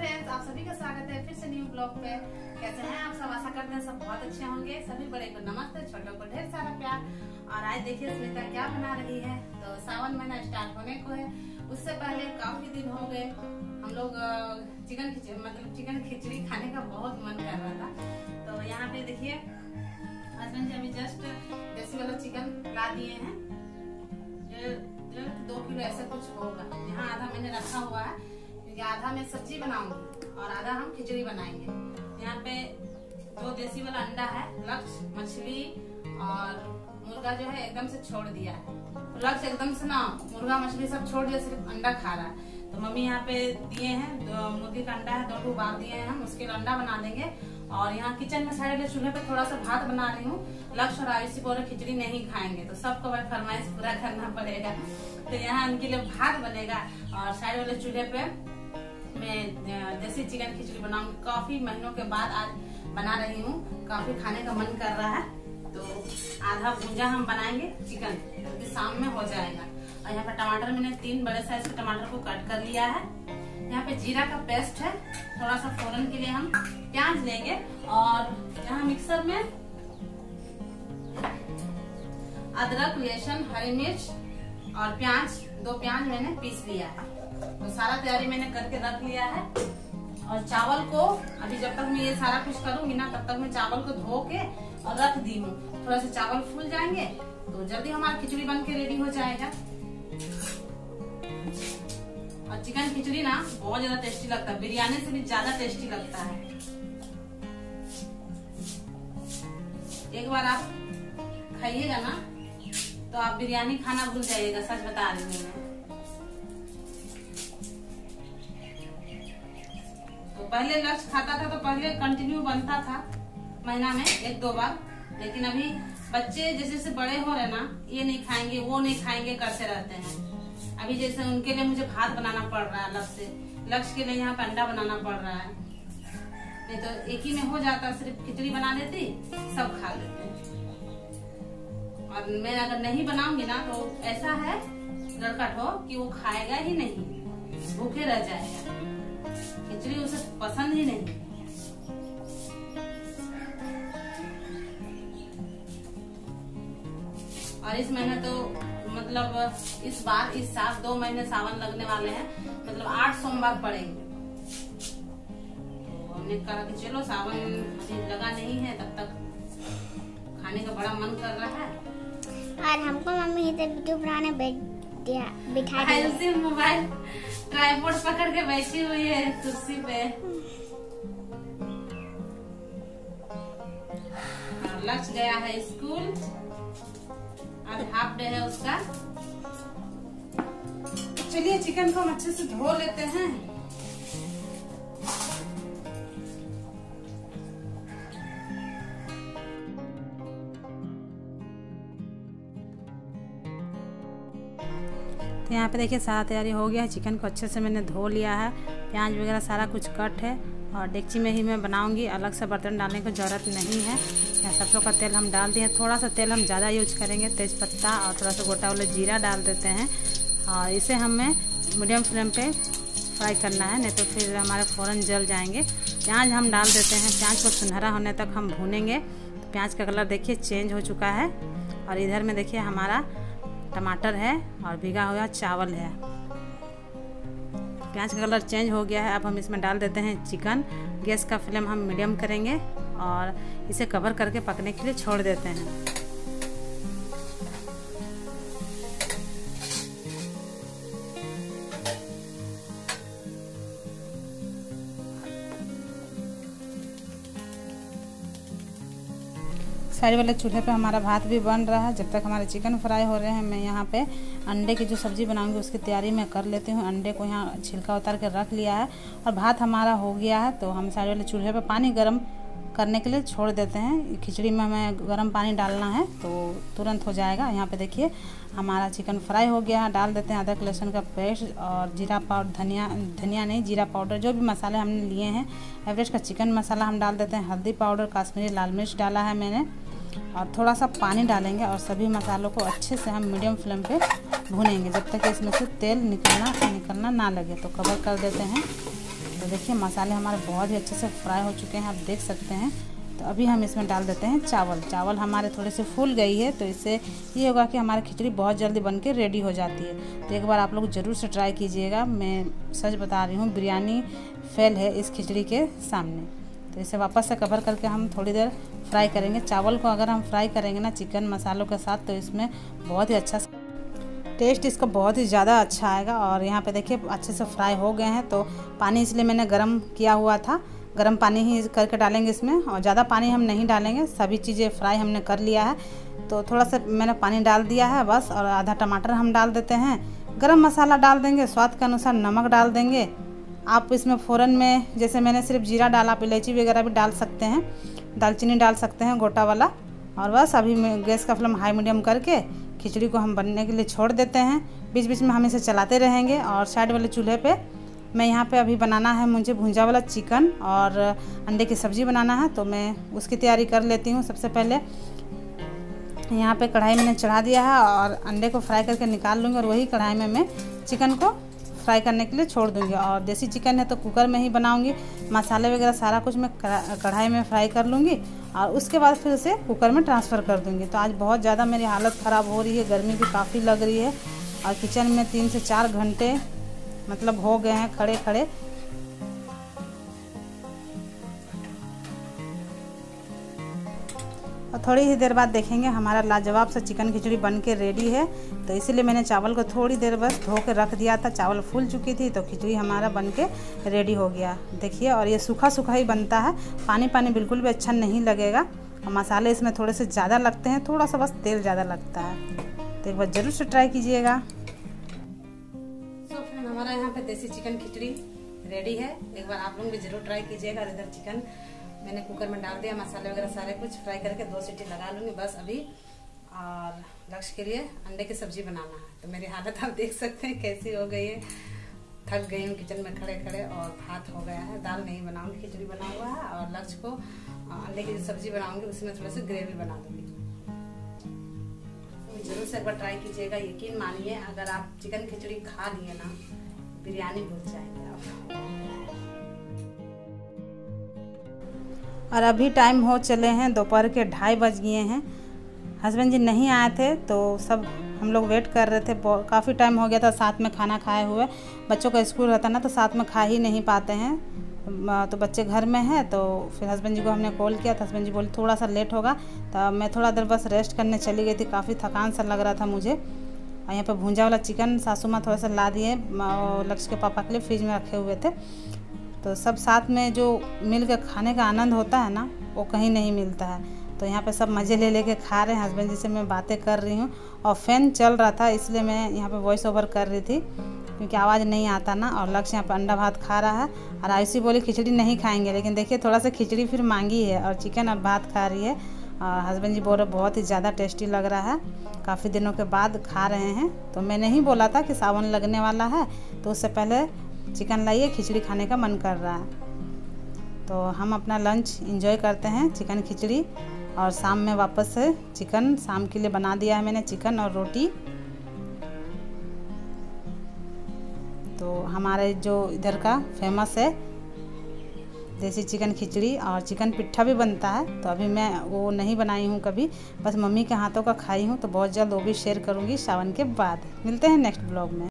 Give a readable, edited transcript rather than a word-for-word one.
Friends, आप सभी का स्वागत है फिर से न्यू ब्लॉग पे। कैसे हैं आप सब? आशा करते हैं सब बहुत अच्छे होंगे। सभी बड़े को नमस्ते, छोटों को ढेर सारा प्यार। और आज देखिए स्मिता क्या बना रही है। तो सावन महीना स्टार्ट होने को है, उससे पहले काफी दिन हो गए हम लोग चिकन खिचड़ी खाने का बहुत मन कर रहा था। तो यहाँ पे देखिए हस्बैंड जी अभी जस्ट देसी वाला चिकन ला दिए हैं। 2 किलो ऐसा कुछ होगा। यहाँ आधा मैंने रखा हुआ है क्योंकि आधा मैं सब्जी बनाऊंगी और आधा हम खिचड़ी बनाएंगे। यहाँ पे 2 देसी वाला अंडा है। लक्ष्य मछली और मुर्गा जो है एकदम से छोड़ दिया है। लक्ष्य एकदम से ना मुर्गा मछली सब छोड़ दिया, सिर्फ अंडा खा रहा है। तो मम्मी यहाँ पे दिए हैं, मुर्गी का अंडा है, 2 उबाल दिए हैं हम, उसके अंडा बना देंगे। और यहाँ किचन में साइड चूल्हे पे थोड़ा सा भात बना रही हूँ। लक्ष्य और आयुषी बोले खिचड़ी नहीं खाएंगे, तो सबको भाई फरमाइश पूरा करना पड़ेगा। तो यहाँ उनके लिए भात बनेगा और साइड वाले चूल्हे पे मैं देसी चिकन खिचड़ी बनाऊंगी। काफी महीनों के बाद आज बना रही हूँ, काफी खाने का मन कर रहा है। तो आधा भूंजा हम बनाएंगे चिकन, क्योंकि शाम में हो जाएगा। और यहाँ पे टमाटर मैंने 3 बड़े साइज के टमाटर को कट कर लिया है। यहाँ पे जीरा का पेस्ट है, थोड़ा सा फोरन के लिए हम प्याज लेंगे। और यहाँ मिक्सर में अदरक, लहसुन, हरी मिर्च और प्याज, 2 प्याज मैंने पीस लिया है। तो सारा तैयारी मैंने करके रख लिया है। और चावल को अभी जब तक मैं ये सारा कुछ करूंगी ना, तब तक मैं चावल को धो के और रख दी हूँ। थोड़ा सा चावल फूल जाएंगे तो जल्दी हमारा खिचड़ी बन के रेडी हो जाएगा। और चिकन खिचड़ी ना बहुत ज्यादा टेस्टी लगता है, बिरयानी से भी ज्यादा टेस्टी लगता है। एक बार आप खाइएगा ना तो आप बिरयानी खाना भूल जाइएगा, सच बता रही हूँ मैं। तो पहले लक्ष्य खाता था तो पहले कंटिन्यू बनता था महीना में 1-2 बार। लेकिन अभी बच्चे जैसे जैसे बड़े हो रहे ना, ये नहीं खाएंगे वो नहीं खाएंगे करते रहते हैं। अभी जैसे उनके लिए मुझे भात बनाना पड़ रहा है, लक्ष्य के लिए यहाँ पे अंडा बनाना पड़ रहा है। नहीं तो एक ही में हो जाता, सिर्फ खिचड़ी बना देती, सब खा लेते। और मैं अगर नहीं बनाऊंगी ना तो ऐसा है लड़कट हो कि वो खाएगा ही नहीं, भूखे रह जाएगा। खिचड़ी उसे पसंद ही नहीं। और इस महीने तो मतलब इस साल 2 महीने सावन लगने वाले हैं, मतलब 8 सोमवार पड़ेंगे। तो हमने कहा कि चलो सावन अभी लगा नहीं है, तब तक खाने का बड़ा मन कर रहा है। और हमको मम्मी इधर वीडियो बनाने बिठा दिया। मोबाइल ट्राइपॉड पकड़ के बैठी हुई है कुर्सी पे। और लक्ष्य गया है स्कूल, आज हाफ डे है उसका। चलिए चिकन को हम अच्छे से धो लेते हैं। तो यहाँ पे देखिए सारा तैयारी हो गया है। चिकन को अच्छे से मैंने धो लिया है, प्याज वगैरह सारा कुछ कट है। और डेगची में ही मैं बनाऊंगी, अलग से बर्तन डालने की ज़रूरत नहीं है। यहाँ सरसों का तेल हम डाल दिए, थोड़ा सा तेल हम ज़्यादा यूज करेंगे। तेज़पत्ता और थोड़ा सा गोटा वाला जीरा डाल देते हैं। और इसे हमें मीडियम फ्लेम पे फ्राई करना है, नहीं तो फिर हमारे फ़ौरन जल जाएंगे। प्याज हम डाल देते हैं, प्याज को सुनहरा होने तक हम भूनेंगे। तो प्याज का कलर देखिए चेंज हो चुका है। और इधर में देखिए हमारा टमाटर है और भीगा हुआ चावल है। प्याज का कलर चेंज हो गया है। अब हम इसमें डाल देते हैं चिकन। गैस का फ्लेम हम मीडियम करेंगे और इसे कवर करके पकने के लिए छोड़ देते हैं। साइड वाले चूल्हे पे हमारा भात भी बन रहा है। जब तक हमारे चिकन फ्राई हो रहे हैं, मैं यहाँ पे अंडे की जो सब्ज़ी बनाऊंगी उसकी तैयारी मैं कर लेती हूँ। अंडे को यहाँ छिलका उतार के रख लिया है और भात हमारा हो गया है। तो हम साइड वाले चूल्हे पे पानी गर्म करने के लिए छोड़ देते हैं। खिचड़ी में हमें गर्म पानी डालना है तो तुरंत हो जाएगा। यहाँ पे देखिए हमारा चिकन फ्राई हो गया है। डाल देते हैं अदरक लहसुन का पेस्ट और जीरा पाउडर, धनिया नहीं जीरा पाउडर, जो भी मसाले हमने लिए हैं। एवरेज का चिकन मसाला हम डाल देते हैं। हल्दी पाउडर, कश्मीरी लाल मिर्च डाला है मैंने और थोड़ा सा पानी डालेंगे और सभी मसालों को अच्छे से हम मीडियम फ्लेम पे भूनेंगे जब तक इसमें से तेल निकलना ना लगे। तो कवर कर देते हैं। तो देखिए मसाले हमारे बहुत ही अच्छे से फ्राई हो चुके हैं, आप देख सकते हैं। तो अभी हम इसमें डाल देते हैं चावल हमारे थोड़े से फूल गई है, तो इससे ये होगा कि हमारी खिचड़ी बहुत जल्दी बन के रेडी हो जाती है। तो एक बार आप लोग ज़रूर से ट्राई कीजिएगा, मैं सच बता रही हूँ, बिरयानी फेल है इस खिचड़ी के सामने। तो इसे वापस से कवर करके हम थोड़ी देर फ्राई करेंगे। चावल को अगर हम फ्राई करेंगे ना चिकन मसालों के साथ, तो इसमें बहुत ही अच्छा टेस्ट इसका बहुत ही ज़्यादा अच्छा आएगा। और यहाँ पे देखिए अच्छे से फ्राई हो गए हैं। तो पानी इसलिए मैंने गरम किया हुआ था, गरम पानी ही करके डालेंगे इसमें, और ज़्यादा पानी हम नहीं डालेंगे। सभी चीज़ें फ्राई हमने कर लिया है, तो थोड़ा सा मैंने पानी डाल दिया है बस। और आधा टमाटर हम डाल देते हैं, गरम मसाला डाल देंगे, स्वाद के अनुसार नमक डाल देंगे। आप इसमें फ़ौरन में जैसे मैंने सिर्फ जीरा डाला, आप इलायची वगैरह भी डाल सकते हैं, दालचीनी डाल सकते हैं गोटा वाला। और बस अभी मैं गैस का फ्लेम हाई मीडियम करके खिचड़ी को हम बनने के लिए छोड़ देते हैं। बीच बीच में हम इसे चलाते रहेंगे। और साइड वाले चूल्हे पे मैं यहाँ पे अभी बनाना है मुझे भुंजा वाला चिकन और अंडे की सब्ज़ी बनाना है, तो मैं उसकी तैयारी कर लेती हूँ। सबसे पहले यहाँ पे कढ़ाई मैंने चढ़ा दिया है और अंडे को फ्राई करके निकाल लूँगी, और वही कढ़ाई में मैं चिकन को फ्राई करने के लिए छोड़ दूँगी। और देसी चिकन है तो कुकर में ही बनाऊँगी, मसाले वगैरह सारा कुछ मैं कढ़ाई में फ्राई कर लूँगी और उसके बाद फिर उसे कुकर में ट्रांसफ़र कर दूँगी। तो आज बहुत ज़्यादा मेरी हालत ख़राब हो रही है, गर्मी भी काफ़ी लग रही है, और किचन में 3 से 4 घंटे मतलब हो गए हैं खड़े खड़े। और थोड़ी ही देर बाद देखेंगे हमारा लाजवाब सा चिकन खिचड़ी बन के रेडी है। तो इसीलिए मैंने चावल को थोड़ी देर बस धो के रख दिया था, चावल फूल चुकी थी, तो खिचड़ी हमारा बन के रेडी हो गया देखिए। और ये सूखा सूखा ही बनता है, पानी पानी बिल्कुल भी अच्छा नहीं लगेगा। और मसाले इसमें थोड़े से ज़्यादा लगते हैं, थोड़ा सा बस तेल ज़्यादा लगता है। तो एक बार ज़रूर से ट्राई कीजिएगा। हमारा यहाँ पे देसी चिकन खिचड़ी रेडी है, एक बार आप लोग भी जरूर ट्राई कीजिएगा। इधर चिकन मैंने कुकर में डाल दिया, मसाले वगैरह सारे कुछ फ्राई करके 2 सीटी लगा लूँगी बस अभी। और लक्ष्य के लिए अंडे की सब्जी बनाना है। तो मेरी हालत आप देख सकते हैं कैसी हो गई है, थक गई हूँ किचन में खड़े खड़े, और भात हो गया है, दाल नहीं बनाऊँगी, खिचड़ी बना हुआ है। और लक्ष्य को अंडे की जो सब्जी बनाऊँगी उसमें थोड़ी सी ग्रेवी बना दूँगी। तो जरूर से एक बार ट्राई कीजिएगा, यकीन मानिए अगर आप चिकन खिचड़ी खा लिए ना, बिरयानी भूल जाएंगे आप। और अभी टाइम हो चले हैं दोपहर के 2:30 बज गए हैं। हस्बैंड जी नहीं आए थे, तो सब हम लोग वेट कर रहे थे, काफ़ी टाइम हो गया था साथ में खाना खाए हुए। बच्चों का स्कूल रहता ना, तो साथ में खा ही नहीं पाते हैं। तो बच्चे घर में हैं, तो फिर हस्बैंड जी को हमने कॉल किया था, हस्बैंड जी बोले थोड़ा सा लेट होगा। तो मैं थोड़ा देर बस रेस्ट करने चली गई थी, काफ़ी थकान सा लग रहा था मुझे। और यहाँ पे भुंजा वाला चिकन सासू माँ थोड़ा सा ला दिए, लक्ष्य के पापा के लिए फ्रिज में रखे हुए थे। तो सब साथ में जो मिल कर खाने का आनंद होता है ना, वो कहीं नहीं मिलता है। तो यहाँ पे सब मज़े ले लेके खा रहे हैं। हस्बैंड जी से मैं बातें कर रही हूँ, और फ़ैन चल रहा था इसलिए मैं यहाँ पे वॉइस ओवर कर रही थी, क्योंकि आवाज़ नहीं आता ना। और लक्ष्य यहाँ पर अंडा भात खा रहा है, और आयुषी बोली खिचड़ी नहीं खाएंगे, लेकिन देखिए थोड़ा सा खिचड़ी फिर मांगी है, और चिकन और भात खा रही है। और हस्बैंड जी बोल रहे बहुत ही ज़्यादा टेस्टी लग रहा है, काफ़ी दिनों के बाद खा रहे हैं। तो मैंने ही बोला था कि सावन लगने वाला है, तो उससे पहले चिकन लाइए, खिचड़ी खाने का मन कर रहा है। तो हम अपना लंच एंजॉय करते हैं, चिकन खिचड़ी। और शाम में वापस से चिकन शाम के लिए बना दिया है मैंने, चिकन और रोटी। तो हमारे जो इधर का फेमस है देसी चिकन खिचड़ी, और चिकन पिट्ठा भी बनता है। तो अभी मैं वो नहीं बनाई हूँ कभी, बस मम्मी के हाथों का खाई हूँ। तो बहुत जल्द वो भी शेयर करूँगी सावन के बाद। मिलते हैं नेक्स्ट ब्लॉग में।